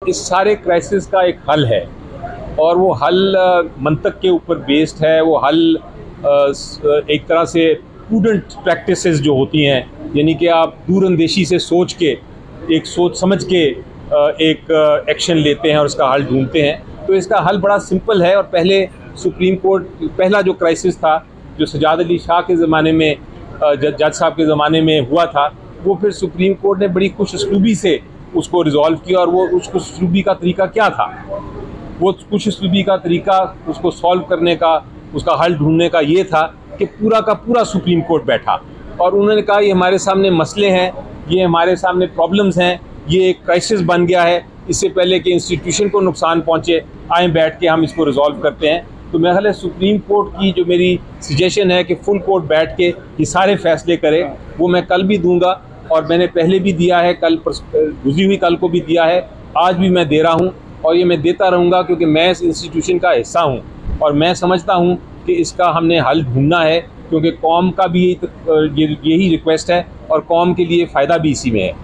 इस सारे क्राइसिस का एक हल है और वो हल मंतक के ऊपर बेस्ड है। वो हल एक तरह से प्रूडेंट प्रैक्टिसेस जो होती हैं, यानी कि आप दूरअंदेशी से सोच के, एक सोच समझ के एक एक्शन लेते हैं और इसका हल ढूंढते हैं। तो इसका हल बड़ा सिंपल है। और पहले सुप्रीम कोर्ट, पहला जो क्राइसिस था जो सजाद अली शाह के ज़माने में, जज साहब के ज़माने में हुआ था, वो फिर सुप्रीम कोर्ट ने बड़ी खुश उसलूबी से उसको रिज़ॉल्व किया। और वो उस खुश उसलूबी का तरीका क्या था? वो खुश उसलूबी का तरीका उसको सॉल्व करने का, उसका हल ढूंढने का ये था कि पूरा का पूरा सुप्रीम कोर्ट बैठा और उन्होंने कहा ये हमारे सामने मसले हैं, ये हमारे सामने प्रॉब्लम्स हैं, ये एक क्राइसिस बन गया है, इससे पहले कि इंस्टीट्यूशन को नुकसान पहुँचे, आए बैठ के हम इसको रिज़ॉल्व करते हैं। तो मेरा ख्याल है सुप्रीम कोर्ट की जो मेरी सजेशन है कि फुल कोर्ट बैठ के ये सारे फैसले करे, वो मैं कल भी दूंगा और मैंने पहले भी दिया है, कल गुजरी हुई कल को भी दिया है, आज भी मैं दे रहा हूँ और ये मैं देता रहूँगा क्योंकि मैं इस इंस्टीट्यूशन का हिस्सा हूँ और मैं समझता हूँ कि इसका हमने हल ढूंढना है, क्योंकि कौम का भी यही रिक्वेस्ट है और कौम के लिए फ़ायदा भी इसी में है।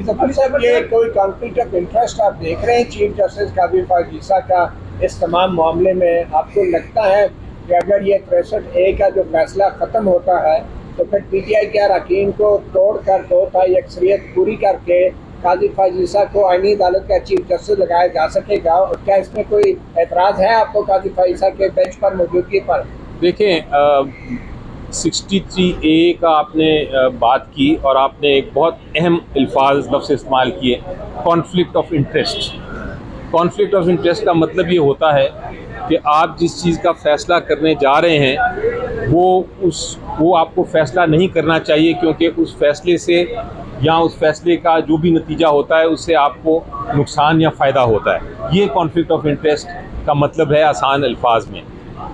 ये कोई कॉन्फ्लिक्ट ऑफ इंटरेस्ट आप देख रहे हैं चीफ जस्टिस काजी फारूक ईसा का इस तमाम मामले में? आपको लगता है कि अगर ये 63A का जो फैसला ख़त्म होता है तो फिर PTI के अरकान को तोड़ कर दो ताई अक्सरियत पूरी करके काजी फारूक ईसा को आईनी अदालत का चीफ जस्टिस लगाया जा सकेगा? और क्या इसमें कोई एतराज़ है आपको काजी फारूक ईसा के बेंच पर मौजूदगी पर? देखें, 63A का आपने बात की और आपने एक बहुत अहम लफ्ज़ इस्तेमाल किए, conflict of interest. Conflict of interest का मतलब ये होता है कि आप जिस चीज़ का फ़ैसला करने जा रहे हैं वो आपको फ़ैसला नहीं करना चाहिए, क्योंकि उस फैसले से या उस फैसले का जो भी नतीजा होता है उससे आपको नुकसान या फ़ायदा होता है। ये कॉन्फ्लिक्ट ऑफ इंटरेस्ट का मतलब है आसान अल्फाज में।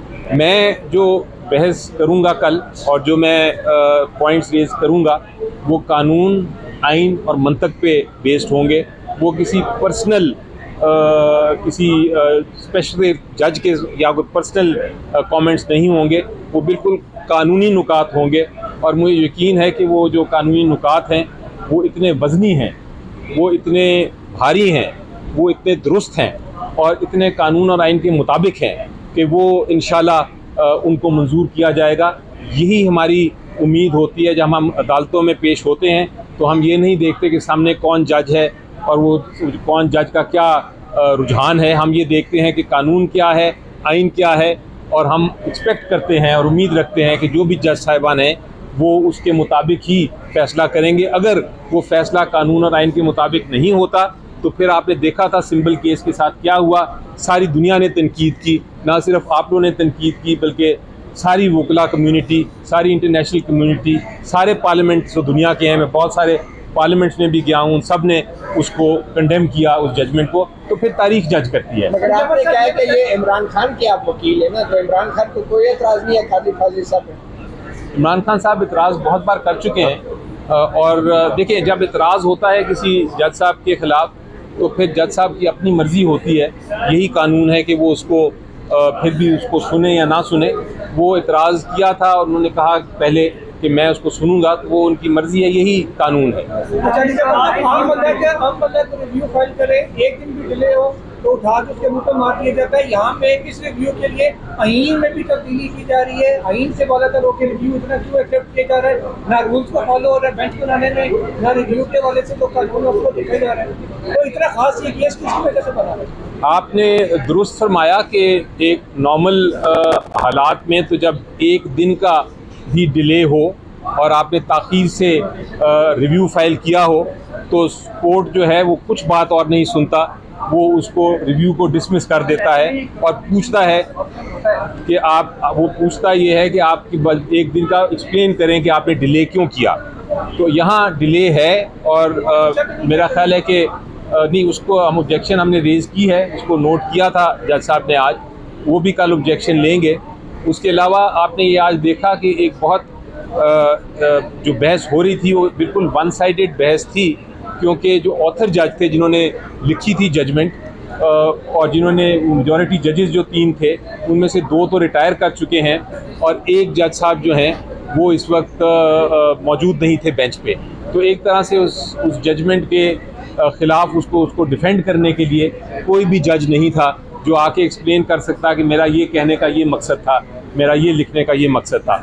मैं जो बहस करूँगा कल और जो मैं पॉइंट्स रेज़ करूँगा वो कानून, आइन और मंतक पे बेस्ड होंगे। वो किसी पर्सनल किसी स्पेशल जज के या कोई पर्सनल कमेंट्स नहीं होंगे, वो बिल्कुल कानूनी नुकात होंगे। और मुझे यकीन है कि वो जो कानूनी नुकात हैं वो इतने वज़नी हैं, वो इतने भारी हैं, वो इतने दुरुस्त हैं और इतने कानून और आइन के मुताबिक हैं कि वो इंशाल्लाह उनको मंजूर किया जाएगा। यही हमारी उम्मीद होती है। जब हम अदालतों में पेश होते हैं तो हम ये नहीं देखते कि सामने कौन जज है और वो कौन जज का क्या रुझान है। हम ये देखते हैं कि कानून क्या है, आइन क्या है, और हम एक्सपेक्ट करते हैं और उम्मीद रखते हैं कि जो भी जज साहिबान हैं वो उसके मुताबिक ही फ़ैसला करेंगे। अगर वो फ़ैसला कानून और आइन के मुताबिक नहीं होता तो फिर आपने देखा था सिंबल केस के साथ क्या हुआ। सारी दुनिया ने तनकीद की, ना सिर्फ आप लोगों ने तनकीद की बल्कि सारी वकला कम्युनिटी, सारी इंटरनेशनल कम्युनिटी, सारे पार्लियामेंट जो दुनिया के हैं, मैं बहुत सारे पार्लियामेंट्स में भी गया हूँ, सब ने उसको कंडेम किया उस जजमेंट को। तो फिर तारीख जज करती है। मगर आपने कहा है कि ये इमरान खान के आप वकील हैं ना, तो इमरान खान को कोई एतराज़ नहीं है काजी फारूक ईसा पे? इमरान खान साहब इतराज़ बहुत बार कर चुके हैं और देखिए, जब इतराज़ होता है किसी जज साहब के ख़िलाफ़ तो फिर जज साहब की अपनी मर्ज़ी होती है। यही कानून है कि वो उसको फिर भी उसको सुने या ना सुने। वो इतराज़ किया था और उन्होंने कहा पहले कि मैं उसको सुनूंगा, तो वो उनकी मर्ज़ी है, यही कानून है। अच्छा, जब आम बंदा को रिव्यू फाइल करे, एक दिन भी डिले हो तो उठा के उसके मुंह पर मार दिया जाता है। यहाँ पे इस रिव्यू के लिए आईन में भी तब्दीली की जा रही है। आईन से वाला तर होकर रिव्यू इतना क्यों एक्सेप्ट किया जा रहा है? ना रूल्स को फॉलो हो रहा है बेंच बनाने में, ना रिव्यू के वाले से तो कानून उसको दिखाई जा रहा है। तो इतना खास ये केस किसकी वजह से बना रहा है? आपने दुरुस्त फरमाया कि एक नॉर्मल हालात में तो जब एक दिन का भी डिले हो और आपने ताख़ीर से रिव्यू फाइल किया हो तो कोर्ट जो है वो कुछ बात और नहीं सुनता, वो उसको रिव्यू को डिसमिस कर देता है और पूछता है कि वो पूछता ये है कि आप एक दिन का एक्सप्लेन करें कि आपने डिले क्यों किया। तो यहाँ डिले है और मेरा ख्याल है कि नहीं, उसको हम ऑब्जेक्शन हमने रेज़ की है, उसको नोट किया था जज साहब ने आज, वो भी कल ऑब्जेक्शन लेंगे। उसके अलावा आपने ये आज देखा कि एक बहुत जो बहस हो रही थी वो बिल्कुल वन साइडेड बहस थी, क्योंकि जो ऑथर जज थे जिन्होंने लिखी थी जजमेंट और जिन्होंने मेजॉरिटी जजेस जो 3 थे उनमें से 2 तो रिटायर कर चुके हैं और एक जज साहब जो हैं वो इस वक्त मौजूद नहीं थे बेंच पे। तो एक तरह से उस जजमेंट के ख़िलाफ़ उसको डिफेंड करने के लिए कोई भी जज नहीं था जो आके एक्सप्लेन कर सकता कि मेरा ये कहने का ये मकसद था, मेरा ये लिखने का ये मकसद था।